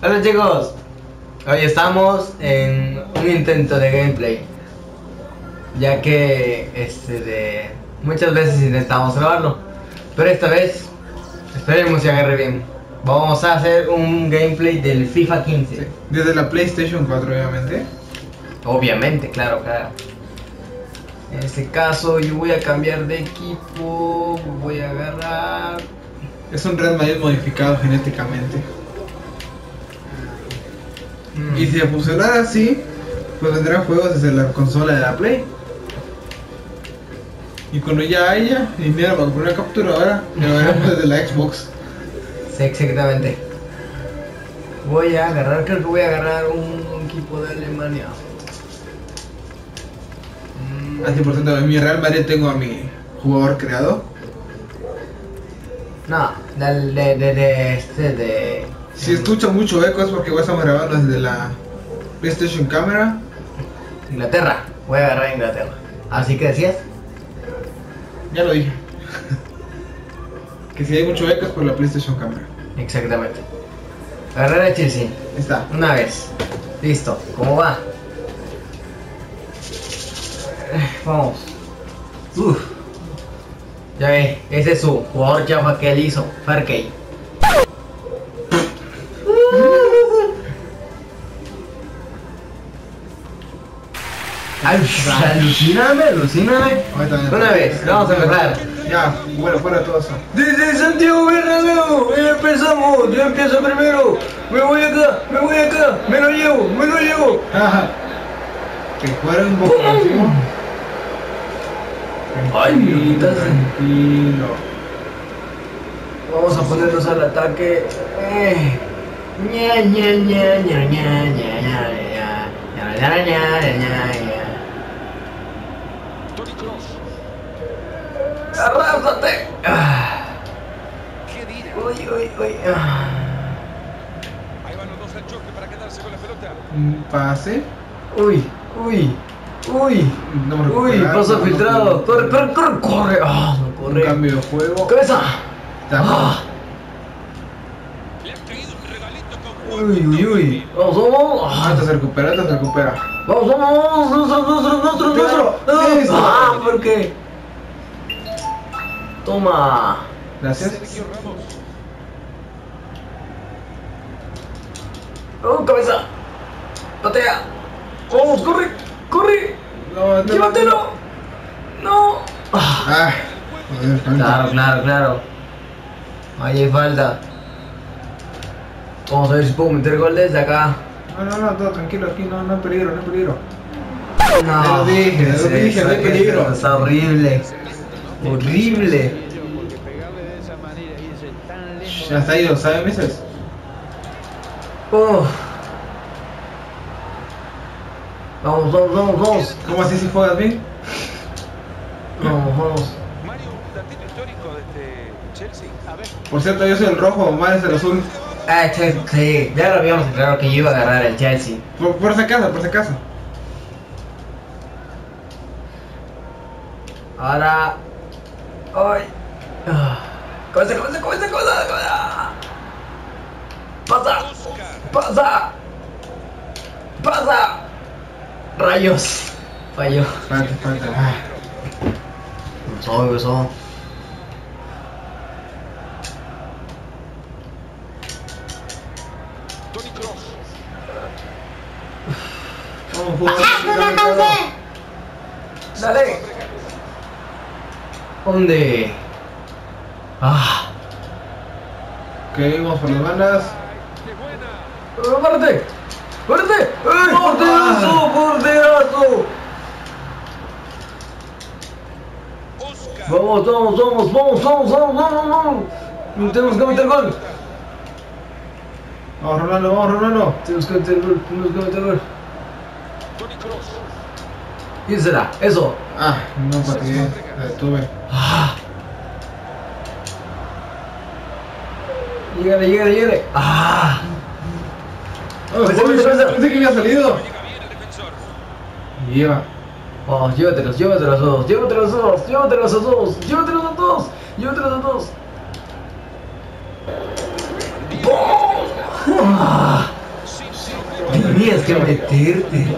Hola chicos, hoy estamos en un intento de gameplay, ya que muchas veces intentamos grabarlo, pero esta vez esperemos que agarre bien. Vamos a hacer un gameplay del FIFA 15. Sí, desde la PlayStation 4 obviamente. Obviamente, claro. En este caso yo voy a cambiar de equipo, voy a agarrar... Es un Real Madrid modificado genéticamente. Y si funcionara así, pues vendrán juegos desde la consola de la Play. Y cuando ya haya, y mira, vamos a poner una captura ahora, lo veremos desde la Xbox. Sí, exactamente. Creo que voy a agarrar un equipo de Alemania. Al 100% en mi Real Madrid tengo a mi jugador creado. No, Si escucho mucho eco es porque estamos grabando desde la PlayStation Camera. Inglaterra. Voy a agarrar Inglaterra. ¿Así que decías? Ya lo dije. Que si hay mucho eco es por la PlayStation Camera. Exactamente. Agarrar a Chelsea. Ahí está. Una vez. Listo. ¿Cómo va? Vamos. Uf. Ya ve, ese es su jugador chafa que él hizo, Farkey. Alucíname. Una vez, vamos a empezar. Ya, bueno, fuera todo eso. Desde Santiago Bernabéu, empezamos, yo empiezo primero. Me voy acá, me lo llevo. Que fuera un poco encima. Ay, Tranquilo. Vamos a ponernos al ataque. Toni Kroos. ¡Arrásate! ¿Qué dirá? Uy. Ahí van los dos al choque para quedarse con la pelota. Un pase. Uy. No me Uy, recuperaba, paso no, filtrado. no, Corre. Ah, no Un corre. cambio de juego. ¡Cabeza! Está. Ah. Le ha caído un regalito con Uy. Vamos. Hasta se recupera. Vamos. Nuestro. Listo. Ah, ¿por qué? Toma. Gracias. Sergio Ramos. Oh, cabeza. Patea. Vamos, corre. No. Llévatelo. No. Ah, joder, falta. Claro. Ahí hay falta. Vamos a ver si puedo meter gol desde acá. No, todo tranquilo aquí, no hay peligro. No. Te lo dije, no hay peligro. Está horrible. Ya está ido, ¿sabes, Mises? Vamos. ¿Cómo así si juegas bien? Vamos. Mario, un datito histórico de este Chelsea. A ver. Por cierto, yo soy el rojo, Omar es el azul. Ah, sí, ya lo habíamos aclarado que yo iba a agarrar el Chelsea. Por si acaso. Ahora. ¡Ay! ¡Cosa! ¡Pasa! ¡Rayos! Falló. Falta. Empezó. Toni Kroos. Vamos, jugar. ¡Dale! ¿Dónde? Ok, vamos por las bandas. ¡Qué buena! ¡Párate! ¡Ay, No, porterazo! Oscar. Vamos. Tenemos que meter gol. Vamos, Ronaldo. Tenemos que meter gol. Toni Kroos. ¿Quién será? Eso. No pateé. La detuve. Llegale. Pensé que había salido. Llega bien el defensor. Lleva. Vamos, llévatelos a todos. Tenías que meterte.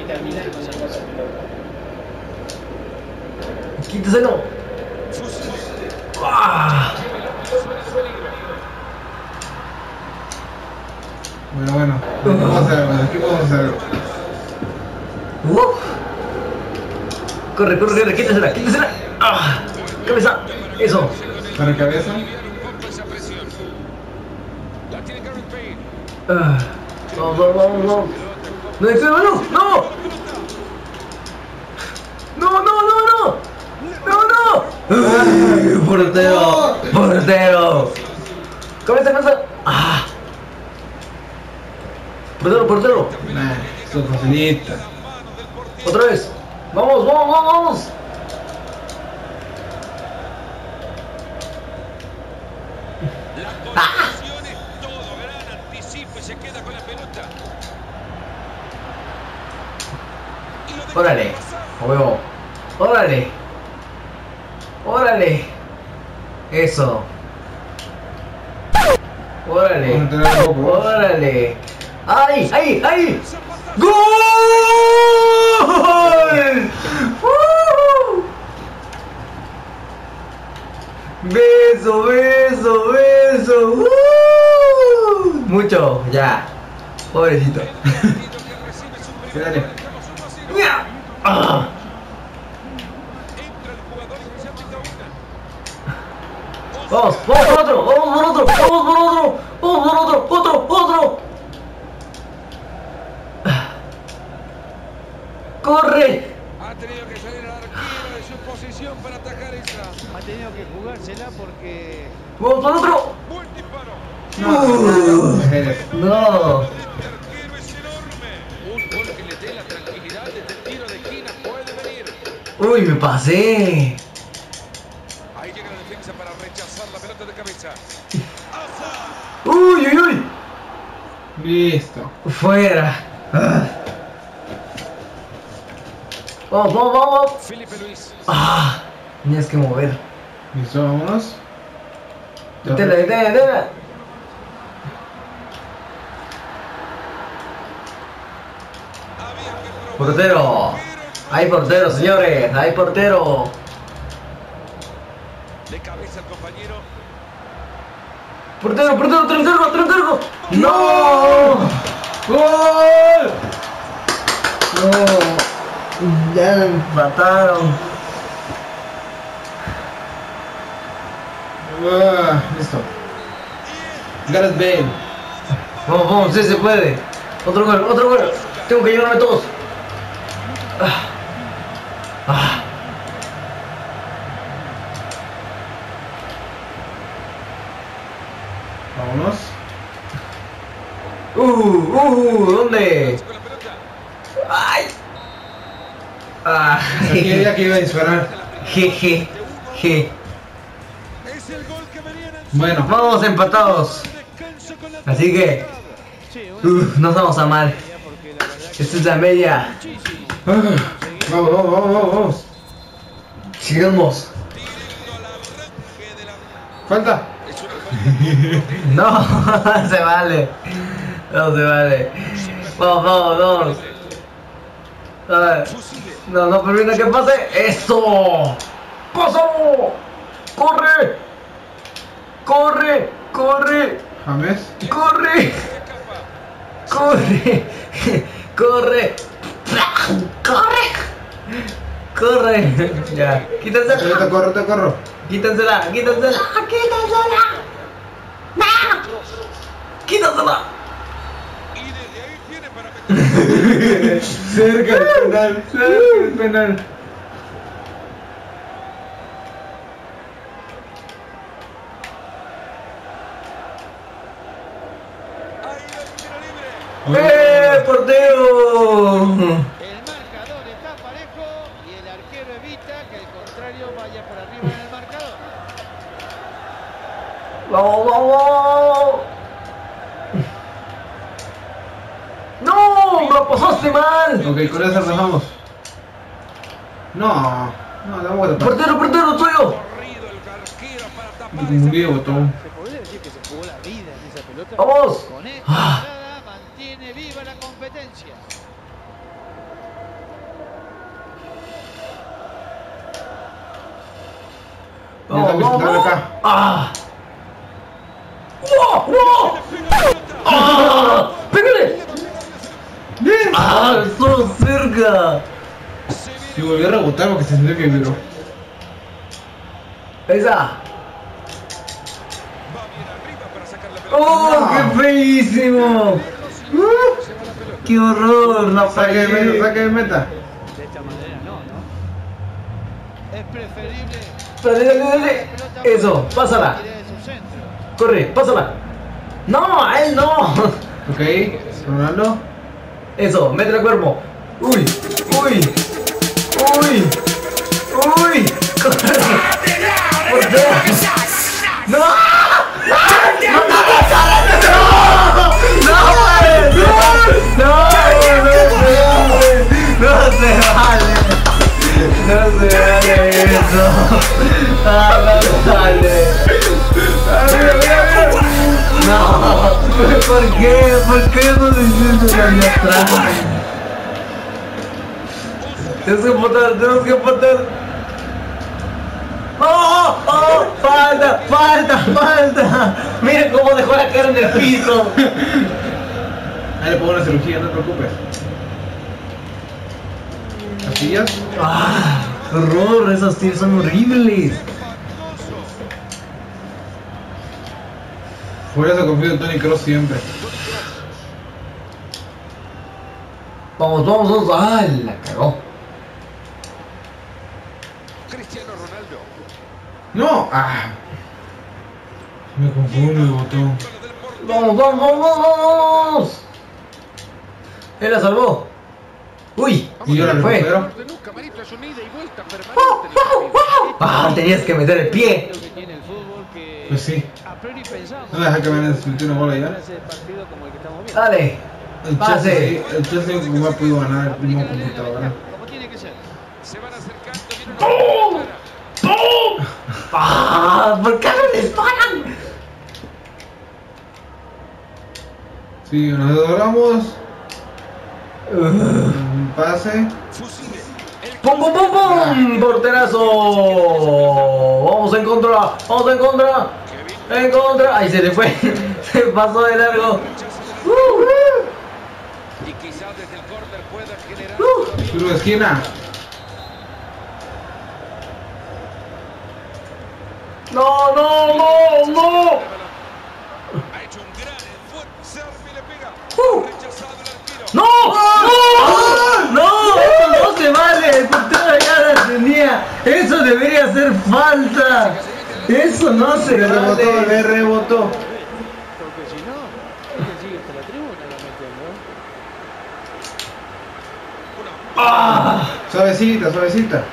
Quítaselo. ¡Ah! Bueno. Vamos a hacer, ¿qué podemos hacer? Corre, quítasela. ¡Ah! Cabeza. Eso. Para cabeza. Vamos. No, ¡ay, portero! ¡Cabeza! ¡Ah! ¡Portero! Nah, eso facilita. ¡Otra vez! ¡Vamos! Las condiciones, todo gran anticipo y se queda con la pelota. Y lo deja ¡Órale! pasar. ¡A huevo! ¡Órale! Eso. ¡Órale! Vamos a tener un poco. ¡Órale! ¡Ay! ¡Gol! Beso. Mucho, ya. Pobrecito. Dale. Ah. Entra el jugador y se aplica una. Vamos por otro. ¡Corre! Ha tenido que salir al arquero de su posición para atajar esa. Ha tenido que jugársela porque ¡Vamos por otro! Buen disparo. No. El arquero es enorme. Un gol que le dé la tranquilidad desde el tiro de esquina puede venir. ¡Uy, me pasé! Ahí llega la defensa para rechazar la pelota de cabeza. ¡Uy! Listo. ¡Fuera! Ah. Vamos. Felipe Luis. ¡Ah! Tenías que mover. Listo, vámonos. Detela. Había que probar. Portero. Hay portero, señores. Hay portero. De cabeza el compañero. Portero. ¡No! ¡Gol! No. Ya me empataron. Listo. Gareth Bale. Vamos, sí se puede. Otro gol. Tengo que llevarme todos. Vámonos. ¿Dónde? Con la pelota. ¡Ay! Sabía que iba a disparar. Jeje. Es el gol que venían en Bueno, Vamos empatados. descanso con la Así que, no vamos a mal. porque la verdad Esta es la media. vamos. Sigamos. directo al arranque de la. Falta. Es una falta. No, se vale. No se vale. Vamos. A ver. Fusible. No permita que pase. ¡Eso! ¡Paso! ¡Corre! James. ¡Corre! Ya, Te corro. quítensela. ¡Quítasela! Y desde ahí tiene para meter. Cerca del penal. Ahí va el tiro libre. ¡Portero! el marcador está parejo y el arquero evita que el contrario vaya por arriba en el marcador. ¡Vamos! ¡No! ¡Lo pasaste mal! Ok, con eso rajamos. No, damos vuelta. ¡Portero, tuyo! Corrido el arquero para tapar Me confundí de botón. Se podría decir que se jugó la vida en esa pelota. ¡Vamos! Con esta Ah. jugada mantiene mantiene viva la competencia. Vamos. Acá. ¡Ah! ¡Wow! ¡Wow! ¡Ah! ¡Pégale! Bien. ¡Ah! ¡Estuvo cerca! Y volvió a rebotar porque se sintió que vibró. ¡Esa! Va bien arriba para sacar la pelota. ¡Oh! ¡Qué feísimo! ¡Qué horror! ¡La Saque de fallé! meta, saque de meta. De esta manera no, ¿no? Es preferible. Dale, dale, dale. Eso, pásala. tirar de su centro. Corre, pásala. ¡No! ¡A él no! Ok, Ronaldo. Eso, métele el cuerpo. ¡Uy! ¡Uy! ¡Uy! ¡Uy! ¡Corre! ¡Portero! ¡No! ¡No! ¡No! ¡No se vale! ¡No se vale eso! ¡Ah, no se vale! ¡No! ¿Por qué? ¿Por qué no le hiciste la de atrás? Tenemos que empatar, tenemos que empatar. ¡Oh! ¡Oh! ¡Falta! ¡Falta! ¡Falta! Miren cómo dejó la cara en el piso. Ahí le pongo una cirugía, no te preocupes. ¿Casillas? ¡Ah! ¡Qué horror! Esos tiros son horribles. Por eso confío en Toni Kroos siempre. Vamos, vamos, vamos. ¡Ah! La cagó. Cristiano Ronaldo. ¡No! ¡Ah! Me confundo el botón. ¡Vamos, vamos, vamos, vamos! Él la salvó. ¡Uy! Y yo la fue. recupero. Camarito, es una ida y vuelta permanente en el partido. ¡Ah! Tenías que meter el pie. Lo que tiene el fútbol que Pues sí. a priori pensamos. No deja que me metió una bola ya. Ese partido como el que estamos viendo. Dale. Pase. El Chelsea no ha podido ganar el primo computadora. Como tiene que ser. Se van acercando. Viene una ¡Pum! ¡Ah! ¿Por qué no les paran? Sí, nos adoramos. Un pase. Fusile. El ¡Pum, pum, pum, pum! ¡Porterazo! ¡Vamos en contra! ¡Vamos en contra! ¡En contra! ¡Ahí se le fue! Se pasó de largo. y quizás desde el córner pueda generar Tiro de esquina. ¡No, no, no, no! ha hecho un gran esfuerzo. Serve y le pega. Rechazado el arquero. ¡No! ¡No! ¡No! ¡Eso no se vale! El portero ya la tenía. Eso debería ser falta. Eso no se Le rebotó, vale. le rebotó. Porque si no, es que sigue hasta la tribuna la metiendo. ¡Ah! Suavecita, suavecita.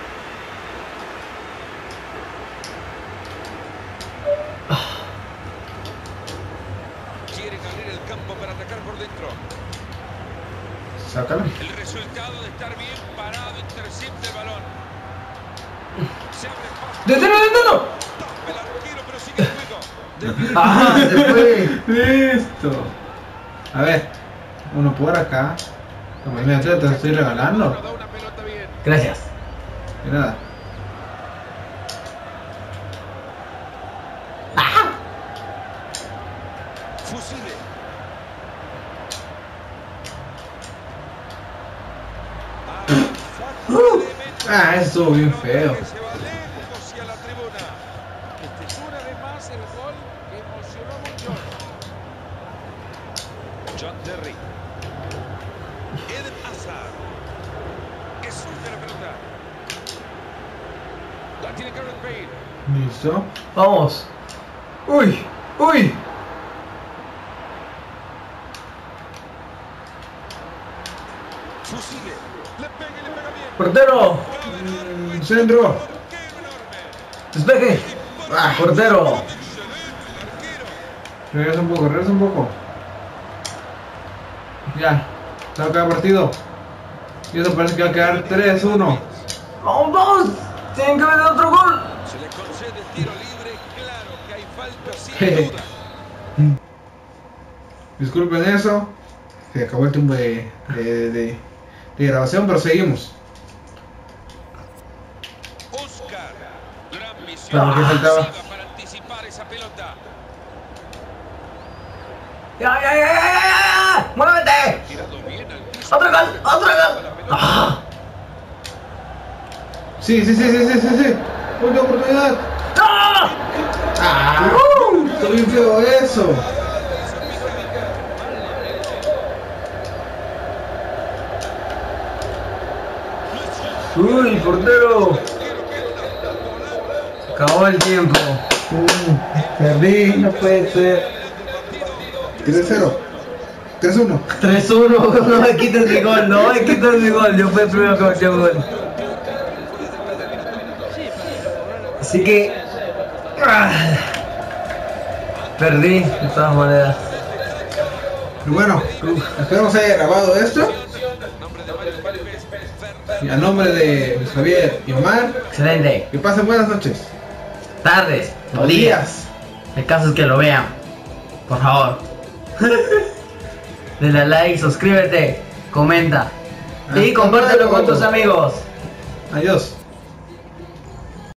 Quieren abrir el campo para atacar por dentro. Sácala. El resultado de estar bien parado intercepta el balón. Se abre espacio. ¡Deteno, deteno! Tapa el arquero, pero sigue el juego. ¡Ah! Se fue. Listo. A ver. Uno por acá. Imagínate, te lo estoy regalando. Da una pelota bien. Gracias. De nada. Fusile. Ah, eso estuvo bien feo. Que se va lejos hacia la tribuna. Este es una vez más el gol que emocionó mucho. John Terry. Eden Hazard. Que surge la pelota. La tiene Gareth Bale. Listo. Vamos. ¡Uy! ¡Uy! Fusile. Le pega y le pega bien. ¡Portero! Centro. Arquero enorme. ¡Despeje! Ah, ¡Portero! Regresa un poco, regresa un poco. Ya. Se va a acabar el partido. Y eso parece que va a quedar 3-1. ¡Vamos, vamos! ¡Tienen que meter otro gol! Se le concede el tiro libre. Claro que hay falta sin duda. Disculpen eso. Se acabó el tiempo de grabación, pero seguimos. Oscar, gran misión Claro, que faltaba. para anticipar esa pelota. ¡Ya! ¡Muévete! Tirado bien al piso. ¡Otro gol! ¡Otro gol! ¡Ah! Sí. Última oportunidad. ¡No! ¡Ah! Está bien feo eso. ¡Uy, portero! Acabó el tiempo. Perdí, no puede ser. 3-0. 3-1. 3-1, no me quites mi gol, no me quites mi gol. Yo fui el primero que metió gol. Así que. Perdí, de todas maneras. Y bueno, esperamos haya grabado esto. Y a nombre de Luis Javier y Omar, Excelente. que pasen buenas noches. Tardes o días. El caso es que lo vean. Por favor. Dale like, suscríbete, comenta. Y compártelo con tus amigos. Adiós.